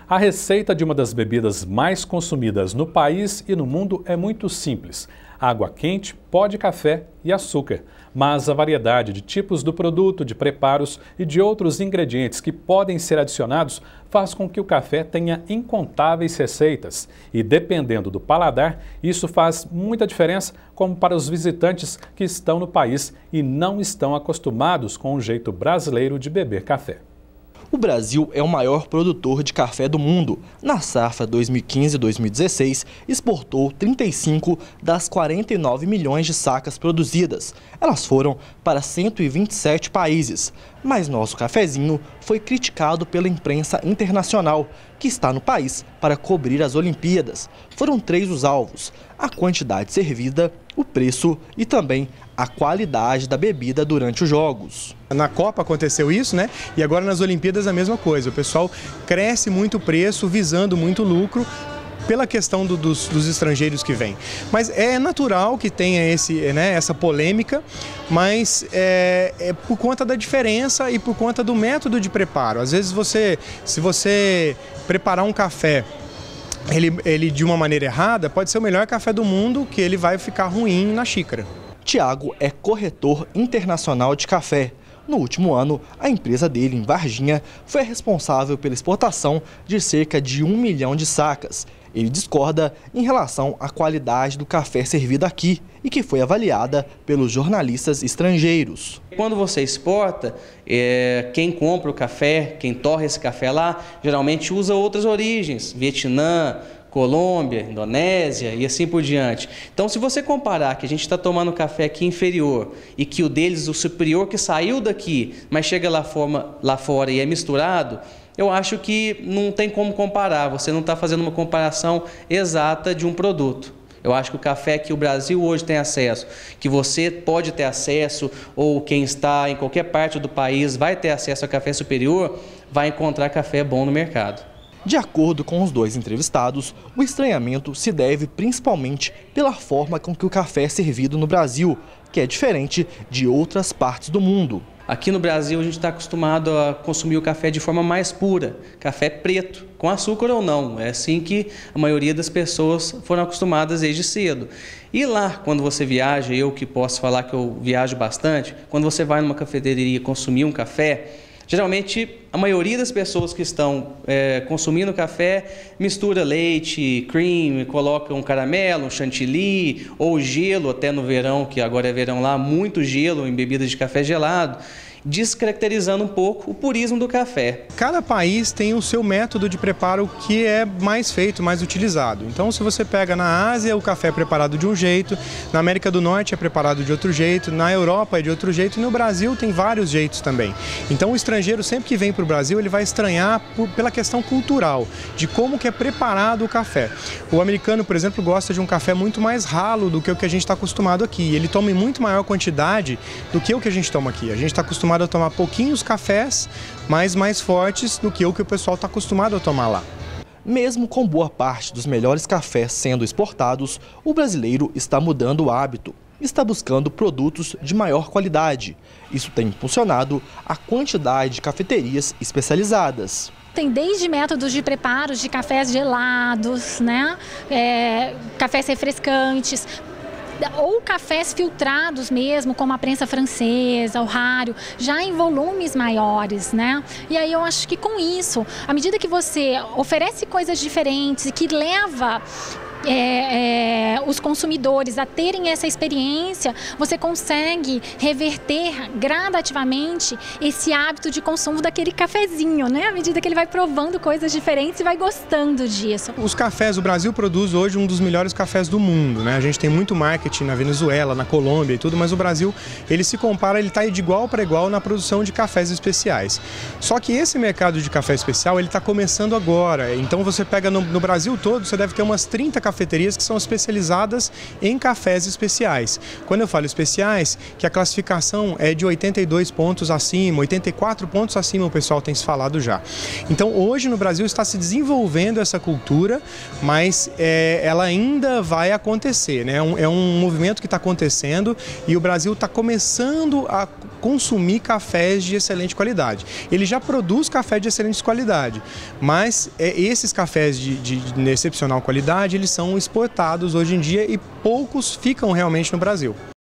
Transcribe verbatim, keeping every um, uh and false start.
A receita de uma das bebidas mais consumidas no país e no mundo é muito simples: água quente, pó de café e açúcar. Mas a variedade de tipos do produto, de preparos e de outros ingredientes que podem ser adicionados faz com que o café tenha incontáveis receitas. E dependendo do paladar, isso faz muita diferença, como para os visitantes que estão no país e não estão acostumados com o jeito brasileiro de beber café. O Brasil é o maior produtor de café do mundo. Na safra dois mil e quinze dois mil e dezesseis, exportou trinta e cinco das quarenta e nove milhões de sacas produzidas. Elas foram para cento e vinte e sete países. Mas nosso cafezinho foi criticado pela imprensa internacional, que está no país para cobrir as Olimpíadas. Foram três os alvos: a quantidade servida, o preço e também a qualidade da bebida durante os Jogos. Na Copa aconteceu isso, né? E agora nas Olimpíadas a mesma coisa. O pessoal cresce muito o preço, visando muito lucro, pela questão do, dos, dos estrangeiros que vêm. Mas é natural que tenha esse, né, essa polêmica, mas é, é por conta da diferença e por conta do método de preparo. Às vezes você, se você preparar um café ele, ele de uma maneira errada, pode ser o melhor café do mundo, que ele vai ficar ruim na xícara. Tiago é corretor internacional de café. No último ano, a empresa dele, em Varginha, foi responsável pela exportação de cerca de um milhão de sacas. Ele discorda em relação à qualidade do café servido aqui e que foi avaliada pelos jornalistas estrangeiros. Quando você exporta, é, quem compra o café, quem torra esse café lá, geralmente usa outras origens: Vietnã, Colômbia, Indonésia e assim por diante. Então, se você comparar que a gente está tomando café aqui inferior e que o deles, o superior, que saiu daqui, mas chega lá, forma, lá fora e é misturado, eu acho que não tem como comparar. Você não está fazendo uma comparação exata de um produto. Eu acho que o café que o Brasil hoje tem acesso, que você pode ter acesso, ou quem está em qualquer parte do país vai ter acesso a café superior, vai encontrar café bom no mercado. De acordo com os dois entrevistados, o estranhamento se deve principalmente pela forma com que o café é servido no Brasil, que é diferente de outras partes do mundo. Aqui no Brasil a gente está acostumado a consumir o café de forma mais pura, café preto, com açúcar ou não. É assim que a maioria das pessoas foram acostumadas desde cedo. E lá, quando você viaja, eu que posso falar que eu viajo bastante, quando você vai numa cafeteria consumir um café, geralmente, a maioria das pessoas que estão é, consumindo café mistura leite, cream, coloca um caramelo, um chantilly ou gelo, até no verão, que agora é verão lá, muito gelo em bebidas de café gelado, descaracterizando um pouco o purismo do café. Cada país tem o seu método de preparo que é mais feito, mais utilizado. Então, se você pega na Ásia, o café é preparado de um jeito, na América do Norte é preparado de outro jeito, na Europa é de outro jeito e no Brasil tem vários jeitos também. Então, o estrangeiro, sempre que vem para o Brasil, ele vai estranhar por, pela questão cultural, de como que é preparado o café. O americano, por exemplo, gosta de um café muito mais ralo do que o que a gente está acostumado aqui. Ele toma em muito maior quantidade do que o que a gente toma aqui. A gente está acostumado a tomar pouquinhos cafés, mas mais fortes do que o que o pessoal está acostumado a tomar lá. Mesmo com boa parte dos melhores cafés sendo exportados, o brasileiro está mudando o hábito. Está buscando produtos de maior qualidade. Isso tem impulsionado a quantidade de cafeterias especializadas. Tem desde métodos de preparos de cafés gelados, né? É, cafés refrescantes, ou cafés filtrados mesmo, como a prensa francesa, o raro, já em volumes maiores, né? E aí eu acho que com isso, à medida que você oferece coisas diferentes e que leva É, é, os consumidores a terem essa experiência, você consegue reverter gradativamente esse hábito de consumo daquele cafezinho, né? À medida que ele vai provando coisas diferentes e vai gostando disso. Os cafés, o Brasil produz hoje um dos melhores cafés do mundo, né? A gente tem muito marketing na Venezuela, na Colômbia e tudo, mas o Brasil, ele se compara, ele está de igual para igual na produção de cafés especiais. Só que esse mercado de café especial, ele está começando agora. Então você pega no, no Brasil todo, você deve ter umas trinta cafeterias que são especializadas em cafés especiais. Quando eu falo especiais, que a classificação é de oitenta e dois pontos acima, oitenta e quatro pontos acima, o pessoal tem se falado já. Então hoje no Brasil está se desenvolvendo essa cultura, mas é, ela ainda vai acontecer, né? É um, é um movimento que está acontecendo e o Brasil está começando a consumir cafés de excelente qualidade. Ele já produz café de excelente qualidade, mas é, esses cafés de, de, de excepcional qualidade, eles são exportados hoje em dia e poucos ficam realmente no Brasil.